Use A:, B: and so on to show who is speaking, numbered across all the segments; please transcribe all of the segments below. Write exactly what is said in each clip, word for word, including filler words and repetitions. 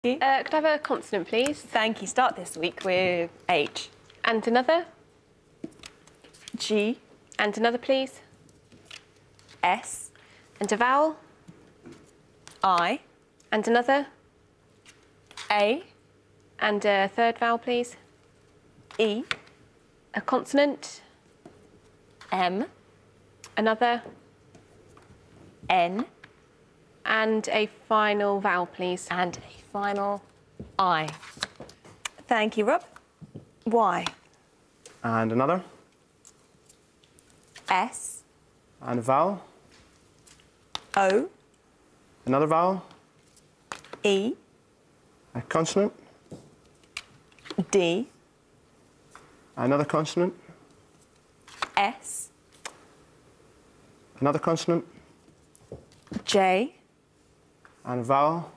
A: Uh, could I have a consonant, please?
B: Thank you. Start this week with H.
A: And another?
B: G.
A: And another, please?
B: S.
A: And a vowel?
B: I.
A: And another?
B: A.
A: And a third vowel, please?
B: E.
A: A consonant?
B: M.
A: Another?
B: N.
A: And a final vowel, please?
B: And a final I. Thank you, Rob. Y.
C: And another.
B: S.
C: And a vowel.
B: O.
C: Another vowel.
B: E.
C: A consonant.
B: D.
C: Another consonant.
B: S.
C: Another consonant.
B: J.
C: And a vowel.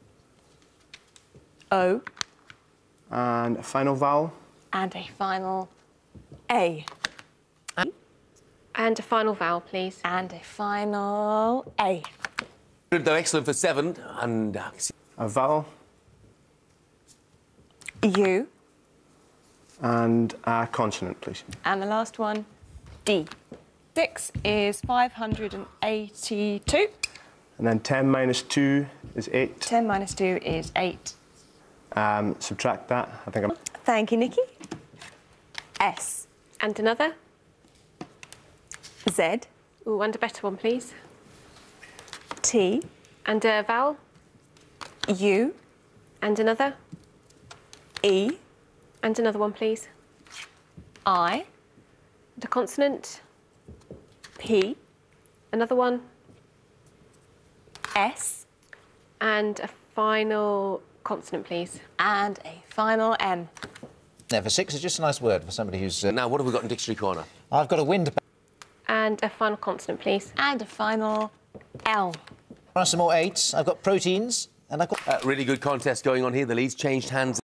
B: O.
C: And a final vowel.
B: And a final A.
A: And a final vowel, please?
B: And a final A.
D: Though excellent for seven, and... Uh,
C: A vowel.
B: U.
C: And a consonant, please.
B: And the last one, D. Six is five hundred eighty-two.
C: And then ten minus two is eight.
B: ten minus two is eight.
C: Um, subtract that. I think I'm...
B: Thank you, Nikki. S.
A: And another?
B: Z.
A: Ooh, and a better one, please?
B: T.
A: And a vowel?
B: U.
A: And another?
B: E.
A: And another one, please?
B: I.
A: And a consonant?
B: P.
A: Another one?
B: S.
A: And a final consonant, please?
B: And a final M.
E: There, for six is just a nice word for somebody who's... Uh...
D: now, what have we got in Dictionary Corner?
E: I've got a wind...
A: And a final consonant, please?
B: And a final L.
E: Some more eights. I've got proteins, and I've got...
D: Uh, really good contest going on here. The leads changed hands.